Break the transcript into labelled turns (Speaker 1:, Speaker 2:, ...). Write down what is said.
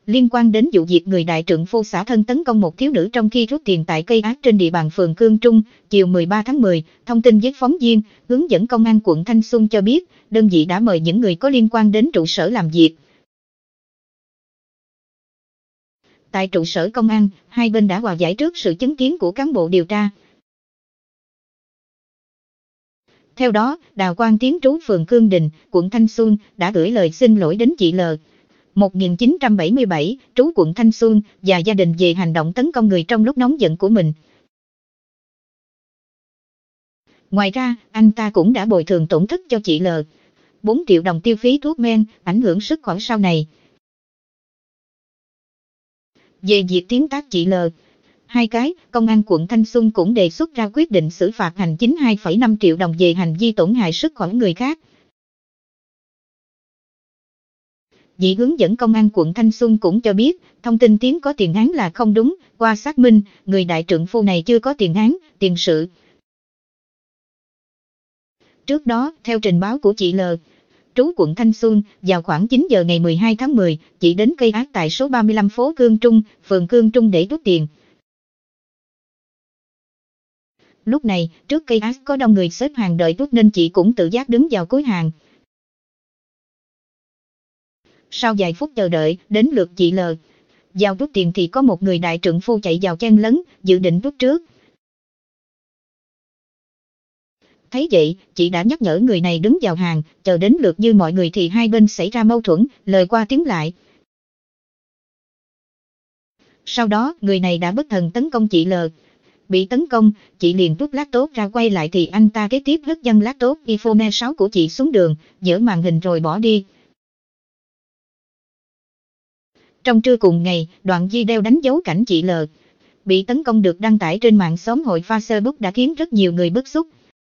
Speaker 1: Liên quan đến vụ việc người đại trượng phu xả thân tấn công một thiếu nữ trong khi rút tiền tại cây ác trên địa bàn phường Cương Trung, chiều 13 tháng 10, thông tin với phóng viên, hướng dẫn công an quận Thanh Xuân cho biết, đơn vị đã mời những người có liên quan đến trụ sở làm việc. Tại trụ sở công an, hai bên đã hòa giải trước sự chứng kiến của cán bộ điều tra. Theo đó, Đào Quang Tiến trú phường Khương Đình, quận Thanh Xuân, đã gửi lời xin lỗi đến chị L. 1977, trú quận Thanh Xuân, và gia đình về hành động tấn công người trong lúc nóng giận của mình. Ngoài ra, anh ta cũng đã bồi thường tổn thất cho chị L. 4 triệu đồng tiêu phí thuốc men, ảnh hưởng sức khỏe sau này. Về việc tiến tác chị L. Công an quận Thanh Xuân cũng đề xuất ra quyết định xử phạt hành chính 2,5 triệu đồng về hành vi tổn hại sức khỏe người khác. Vị hướng dẫn công an quận Thanh Xuân cũng cho biết, thông tin Tiến có tiền án là không đúng, qua xác minh, người đại trượng phu này chưa có tiền án, tiền sự. Trước đó, theo trình báo của chị L, trú quận Thanh Xuân, vào khoảng 9 giờ ngày 12 tháng 10, chị đến cây ác tại số 35 phố Cương Trung, phường Cương Trung để rút tiền. Lúc này, trước cây ác có đông người xếp hàng đợi rút nên chị cũng tự giác đứng vào cuối hàng. Sau vài phút chờ đợi, đến lượt chị L. Vào rút tiền thì có một người đại trượng phu chạy vào chen lấn, dự định rút trước. Thấy vậy, chị đã nhắc nhở người này đứng vào hàng, chờ đến lượt như mọi người thì hai bên xảy ra mâu thuẫn, lời qua tiếng lại. Sau đó, người này đã bất thần tấn công chị L. Bị tấn công, chị liền rút laptop ra, quay lại thì anh ta kế tiếp hất văng laptop iPhone 6 của chị xuống đường, dỡ màn hình rồi bỏ đi. Trong trưa cùng ngày, đoạn video đánh dấu cảnh chị L. bị tấn công được đăng tải trên mạng xã hội Facebook đã khiến rất nhiều người bức xúc.